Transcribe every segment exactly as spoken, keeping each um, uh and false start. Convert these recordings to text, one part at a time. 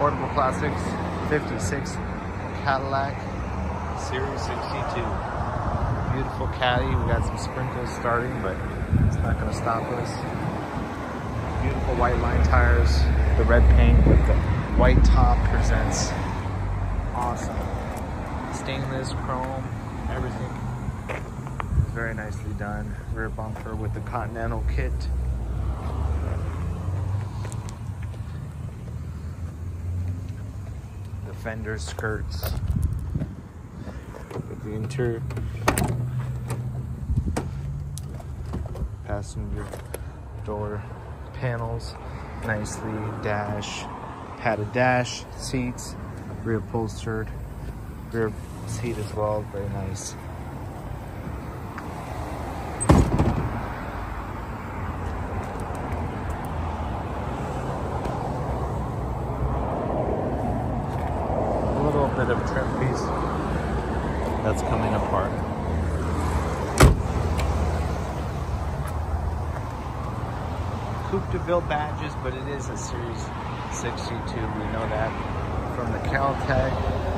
Affordable Classics fifty-six Cadillac Series sixty-two. Beautiful caddy. We got some sprinkles starting, but it's not going to stop us. Beautiful white line tires. The red paint with the white top presents awesome. Stainless, chrome, everything. Very nicely done. Rear bumper with the Continental kit. The fender skirts. With the interior. Passenger door panels. Nicely dash. Padded dash. Seats. Rear upholstered. Rear seat as well. Very nice. Bit of trim piece that's coming apart. Coupe de Ville badges, but it is a Series sixty-two. We know that from the cal tag.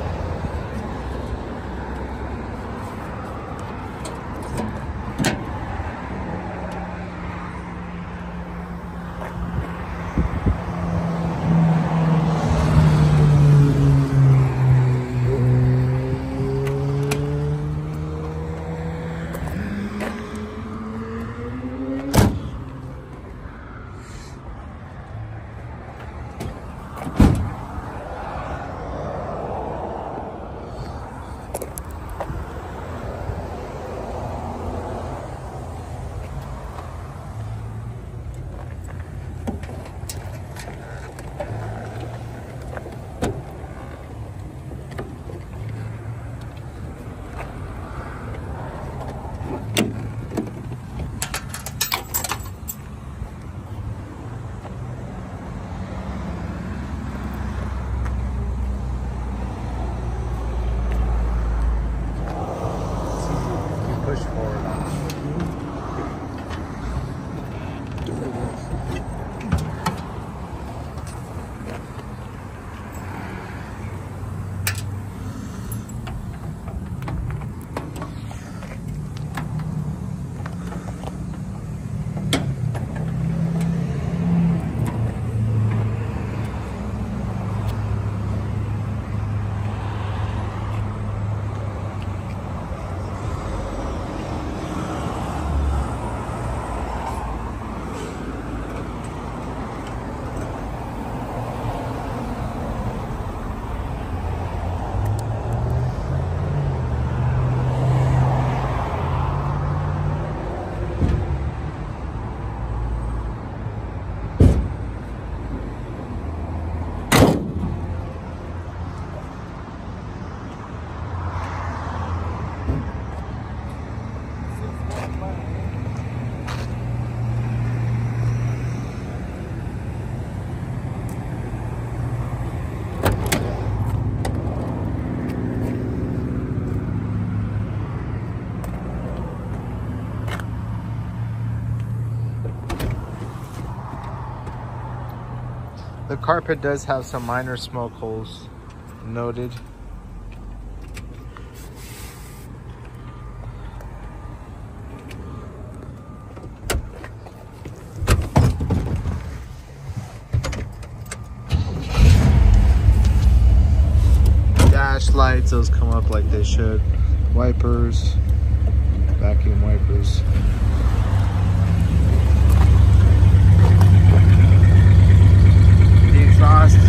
The carpet does have some minor smoke holes noted. Dash lights, those come up like they should. Wipers, vacuum wipers. Exhaust